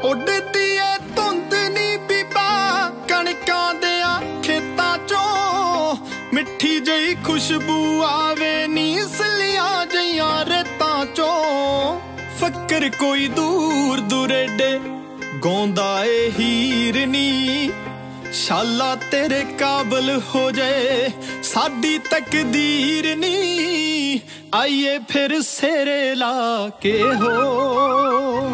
ਉੱਡਦੀ ਏ ਧੁੰਦ ਨੀ ਬੀਬਾ ਕਣਕਾਂ ਦਿਆਂ ਖੇਤਾਂ ਚੋਂ, ਮਿੱਠੀ ਜਿਹੀ ਖੁਸ਼ਬੂ ਆਵੇ ਨੀ ਸਲੀਆਂ ਜਿਹੀਆਂ ਰੇਤਾਂ ਚੋਂ। ਫਕਰ ਕੋਈ ਦੂਰ ਦੁਰੇਡੇ ਗਾਉਂਦਾ ਏ ਹੀਰ ਨੀ, ਸ਼ਾਲਾ ਤੇਰੇ ਕਾਬਲ ਹੋ ਜਾਏ ਸਾਡੀ ਤਕਦੀਰ ਨੀ, ਆਈਏ ਫਿਰ ਸੇਰੇ ਲਾ ਕੇ ਹੋ।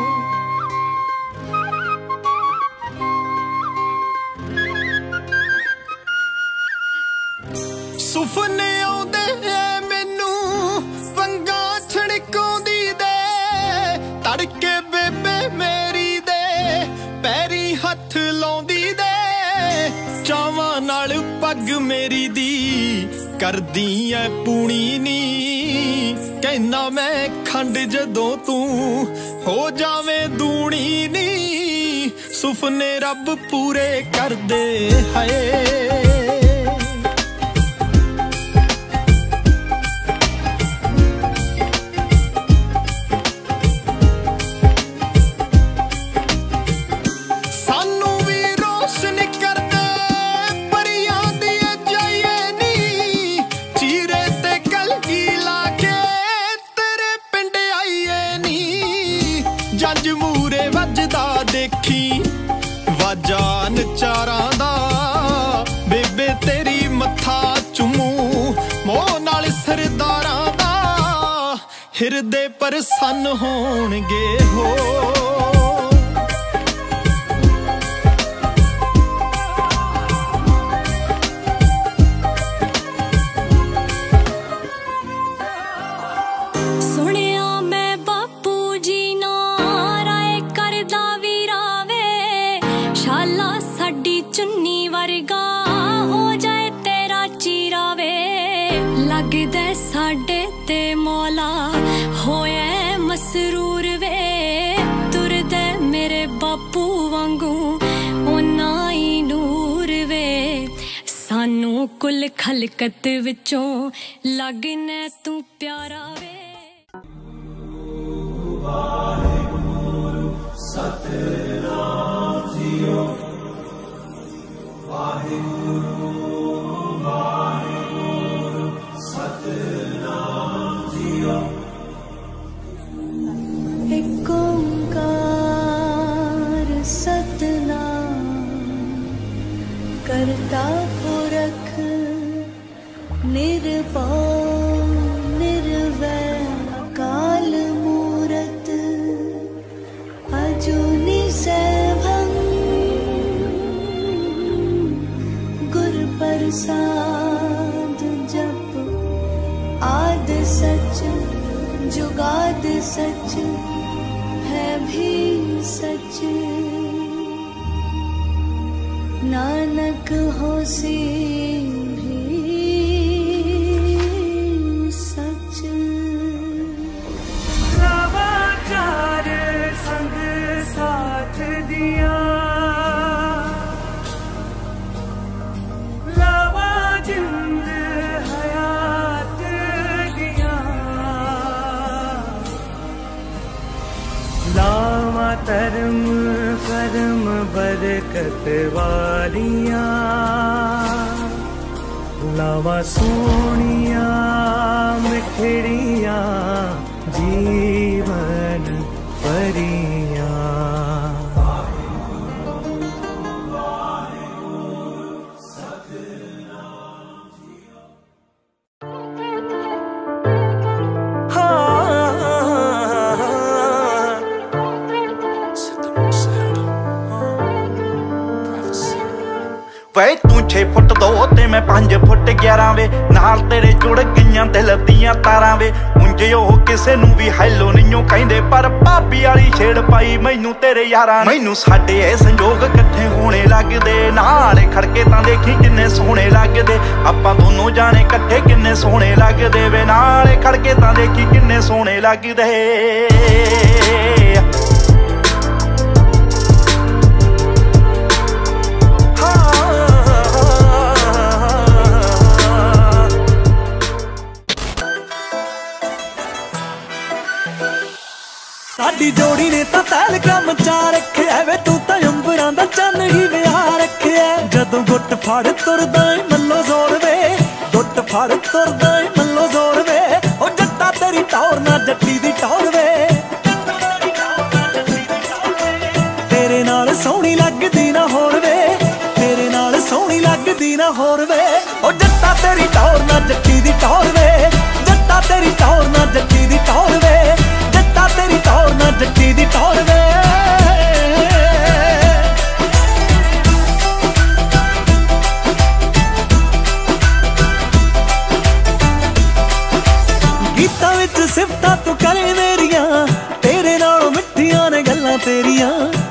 ਸੁਪਨੇ ਆਉਂਦੇ ਐ ਮੈਨੂੰ ਵੰਗਾਂ ਛਣਕਾਉਂਦੀ ਦੇ, ਤੜਕੇ ਬੇਬੇ ਮੇਰੀ ਦੇ ਪੈਰੀ ਹੱਥ ਲਾਉਂਦੀ ਦੇ, ਚਾਵਾਂ ਨਾਲ ਪੱਗ ਮੇਰੀ ਦੀ ਕਰਦੀ ਐ ਪੂਣੀ ਨੀ, ਕਹਿਣਾ ਮੈਂ ਖੰਡ ਜਦੋਂ ਤੂੰ ਹੋ ਜਾਵੇਂ ਦੂਣੀ ਨੀ, ਸੁਪਨੇ ਰੱਬ ਪੂਰੇ ਕਰਦੇ ਹਾਏ। ਜੰਜ ਮੂਰੇ ਵੱਜਦਾ ਦੇਖੀ ਵਾਜਾਂ ਨਚਾਰਾਂ ਦਾ, ਬੇਬੇ ਤੇਰੀ ਮੱਥਾ ਚੁੰਮੂ ਮੋਹ ਨਾਲ ਸਰਦਾਰਾਂ ਦਾ, ਹਿਰਦੇ ਪ੍ਰਸੰਨ ਹੋਣਗੇ ਹੋ। ਚੁੰਨੀ ਵਰਗਾ ਹੋ ਜਾਏ ਤੇਰਾ ਚੀਰਾ ਵੇ, ਲੱਗਦਾ ਸਾਡੇ ਤੇ ਮੌਲਾ ਹੋਇਆ ਮਸਰੂਰ ਵੇ, ਤੁਰਦਾ ਮੇਰੇ ਬਾਪੂ ਵਾਂਗੂ ਓਨਾ ਹੀ ਨੂਰ ਵੇ, ਸਾਨੂੰ ਕੁੱਲ ਖਲਕਤ ਵਿੱਚੋਂ ਲੱਗਣਾ ਤੂੰ ਪਿਆਰਾ ਵੇ। ਵਾਹਿਗੁਰੂ ਸਤਿਨਾਮ ਜੀਓ, ਵਾਹਿਗੁਰੂ ਵਾਹਿਗੁਰੂ ਸਤਿਨਾਮ ਜੀਓ। ਏਕ ਓੰਕਾਰ ਸਤਿਨਾਮ ਕਰਤਾ ਪੁਰਖ ਨਿਰਭਉ ਨਿਰਵੈਰ ਅਕਾਲ ਮੂਰਤ ਅਜੂਨੀ ਸੈਭੰ प्रसाद जप आद सच जुगाद सच है भी सच, नानक होसी भी सच। नवाचार संग साथ दिया धर्म कर्म बरकत वालिया, लावा सोनिया मिठड़िया जीवन परिया। वे तू 6 फुट 2 ते मैं 5 फुट 11 वे, नाल तेरे जुड़ गईयां दिल दियां तारां वे, उंजे ओह किसे नूं भी हैलो नहीं कहिंदे, पर भाभी वाली छेड़ पाई मैनू तेरे यारां, मैनू साडे ए संजोग इकट्ठे होने लगदे, नाल खड़के तां देखी किन्ने सोहणे लगदे, आपां दोनों जाने इकट्ठे किन्ने सोहणे लगदे वे, नाल खड़के तां देखी किन्ने सोहणे लगदे। साडी जोड़ी ने तां तहलका मचा रखे वे, गुट फाड़ तुरदा मल्लो जोर वे, गुट फाड़ तुरदा मल्लो जोर वे, ओ जट्टा तेरी टौर ना जट्टी दी टौर वे। तेरे नाल सोहनी लगदी ना होर वे, तेरे नाल सोहनी लगदी ना होर वे, ओ जट्टा तेरी टौर ना जट्टी दी टौर वे, जट्टा तेरी टौर ना जट्टी दी टौर वे, जट्टा तेरी टौर ना जट्टी दी टौर वे। गीतां विच सिफतां तू करे मेरियां, तेरे नालों मिठियां ने गल्लां तेरियां,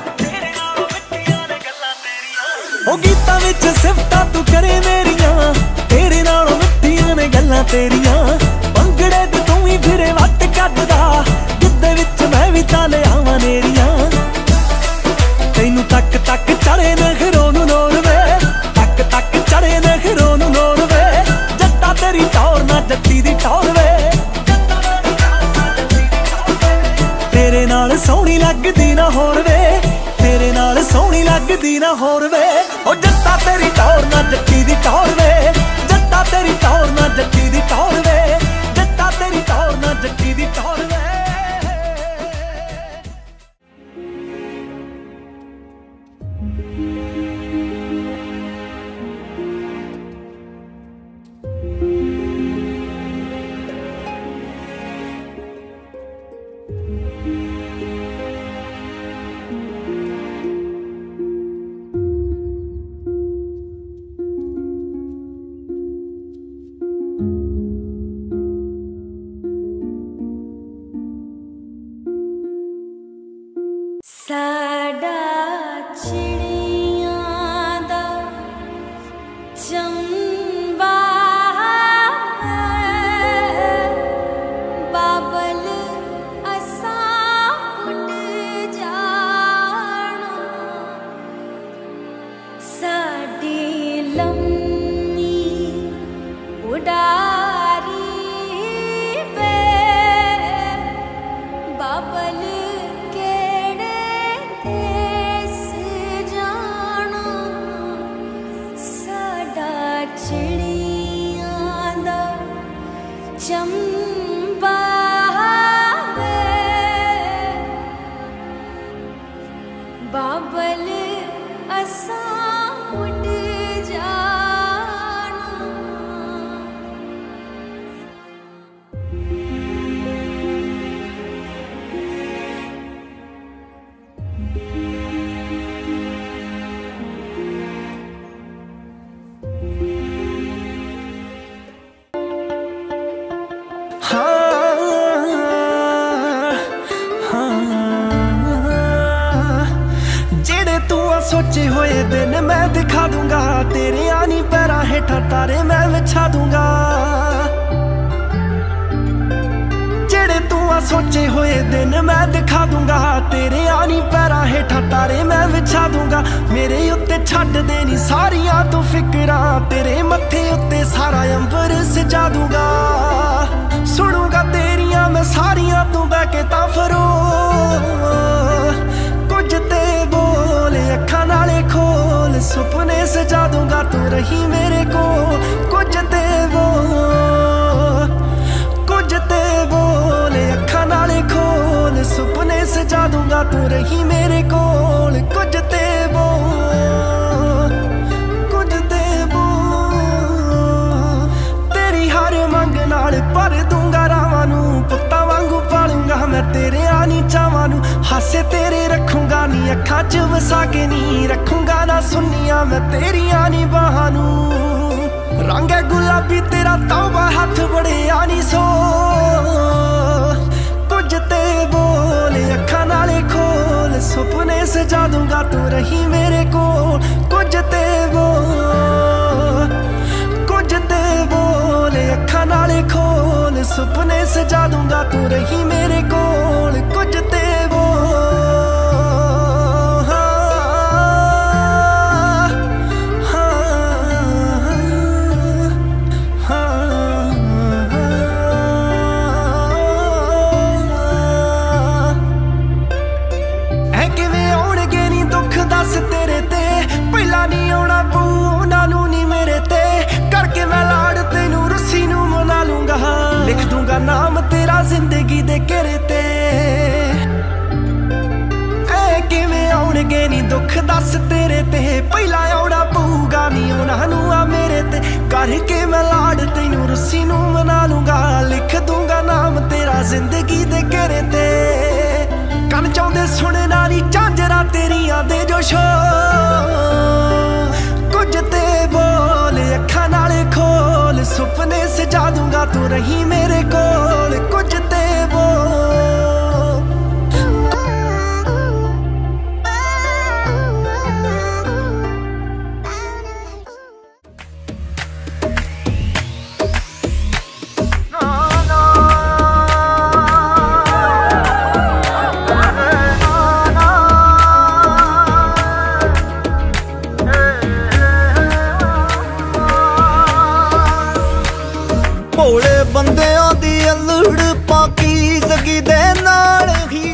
ओ गीतां विच सिफतां तू करे मेरियां, तेरे नालों मिठियां ने गल्लां तेरियां। भंगड़े ते तू ही फिरे वट कड्डदा, गिद्दे विच मैं भी ताले आवां नेरियां। तैनू तक तक चढ़े नखरों नूं नोर वे, तक तक चढ़े नखरों नूं नोर वे, जट्टा तेरी टौर ना जट्टी दी टौर वे। तेरे नाल सोहनी लगदी ना होर वे, तेरे नाल सोहनी लगदी ना होर वे, ओ जट्टा तेरी टौर ना जट्टी दी टौर वे, जट्टा तेरी टौर ना जट्टी दी टौर वे, जट्टा तेरी टौर ना जट्टी दी टौर वे। साडा चिड़ियां दा चंबा है, बाबल असां उड़ जाना, साडी लम्मी उडारी वे, बाबल चंबा है, बाबल असां उड़ जाना। जेड़े तू सोचे होए दिन मैं दिखा दूंगा, तेरे आनी पैरा हेठा तारे मैं बिछा दूंगा। जेड़े तू सोचे होए दिन मैं दिखा दूंगा, तेरे आनी पैरा हेठा तारे मैं बिछा दूंगा। मेरे उत्ते छड्ड देनी सारियां तू फिकरां, तेरे मत्थे उत्ते सारा अंबर सजा दूंगा। सुनूंगा तेरियां मैं सारियां तू बह के तां फरो, कुछ ते बोल अखां नाले खोल, सुपने सजा दूंगा तू रही मेरे को। कुछ ते बोल, कुछ ते बोल अखां नाले खोल, सुपने सजा दूंगा तू रही मेरे कोल। कुछ ते बोल, कुछ ते बोल, तेरी हर मंग नाल भर दूंगा रावां नूं, पुत्तां वांगू पालूंगा मैं तेरे आनी चावां नूं। हासे तेरे रखूंगा नी अखां च वसा के, नी रखूंगा ना सुनिया मैं तेरियां नी बाहां नूं। रंग है गुलाबी तेरा तौबा हाथ बड़े आनी सो, कुछ ते बोल अखां नाले खोल, सुपने सजा दूंगा तू रही मेरे कोल। कुछ ते बोल, कुछ ते बोल अखां नाले खोल, सुपने सजा दूंगा तू रही मेरे कोल। कुछ ते तेरे ते पहला नहीं आना पऊ उन्हां करके मैं लाड तैनू रुस्सी नू मना लूंगा, लिख दूंगा नाम तेरा जिंदगी दे घेरे ते। कन चाहते सुनना नी झांजरा तेरिया दे जो शोर, कुछ ते बोल अखा नाले खोल, सुपने सजा दूंगा तू रही मेरे कोल, कुछ ते बोल। भोले बंदियां दी अल्लड़ पाकी जगी दे नाल ही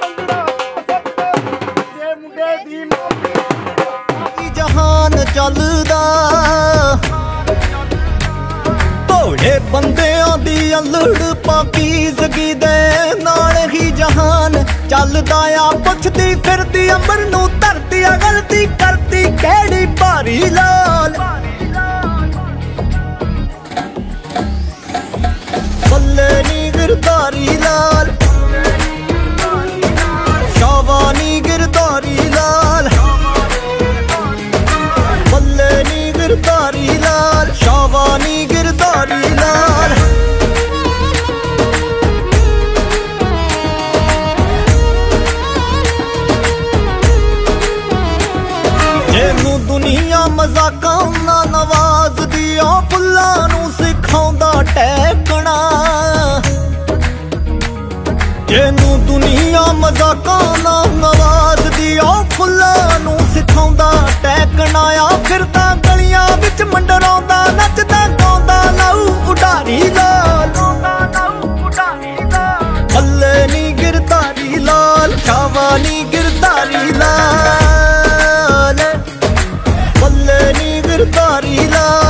जहान चलदा। भोले बंदियां दी अल्लड़ पाकी जगी दे नाल ही जहान चलदा। आ पुछदी फिरदी अंबर नू धरती गलती करती केड़ी भारी लाल। बल्ले नी गिरधारी लाल, शाबानी गिरधारी लाल, बल्ले नी गिरधारी लाल, शाबानी गिरधारी लाल। जेनू दुनिया मजाकां नाल नवाजदी, आ फुल्लां नू सिखाउंदा टहकना। जेनू दुनिया मजाकां नाल नवाजदी, आ फुल्लां नू सिखाउंदा टहकना। आ फिरदा गलियां विच मंडराउंदा, नचदा गाउंदा लाऊ उडारी लाल। बल्ले नी गिरधारी लाल, शाबानी गिरधारी लाल, बल्ले नी गिरधारी लाल।